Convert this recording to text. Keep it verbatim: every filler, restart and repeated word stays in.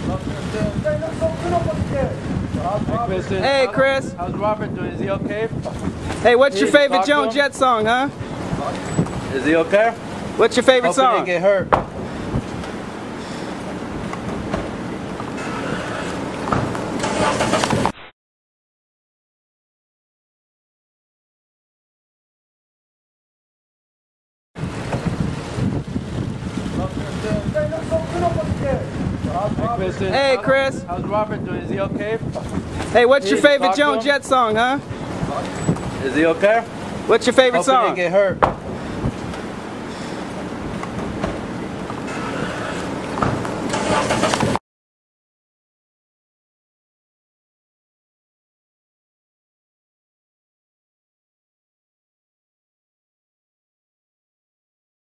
Hey, Kristen. Hey, Chris. How's Robert doing? Is he okay? Hey, what's You your need to favorite talk to Joan him? Jett song, huh? Is he okay? What's your favorite Hope he song? didn't get hurt. Hey, Kristen. Hey, How's- Chris. How's Robert doing? Is he okay? Hey, what's You your need to favorite talk to Joan him? Jett song, huh? Is he okay? What's your favorite Hope he song? didn't get hurt.